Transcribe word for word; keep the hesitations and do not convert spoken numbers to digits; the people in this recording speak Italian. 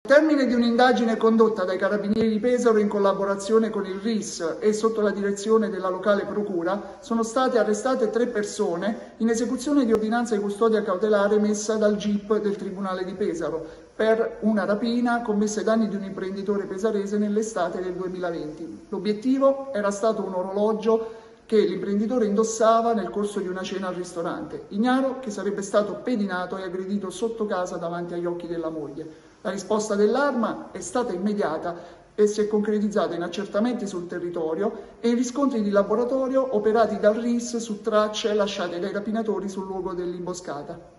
Al termine di un'indagine condotta dai Carabinieri di Pesaro in collaborazione con il R I S e sotto la direzione della locale procura, sono state arrestate tre persone in esecuzione di ordinanza di custodia cautelare emessa dal G I P del Tribunale di Pesaro per una rapina commessa ai danni di un imprenditore pesarese nell'estate del duemilaventi. L'obiettivo era stato un orologio che l'imprenditore indossava nel corso di una cena al ristorante, ignaro che sarebbe stato pedinato e aggredito sotto casa davanti agli occhi della moglie. La risposta dell'Arma è stata immediata e si è concretizzata in accertamenti sul territorio e in riscontri di laboratorio operati dal R I S su tracce lasciate dai rapinatori sul luogo dell'imboscata.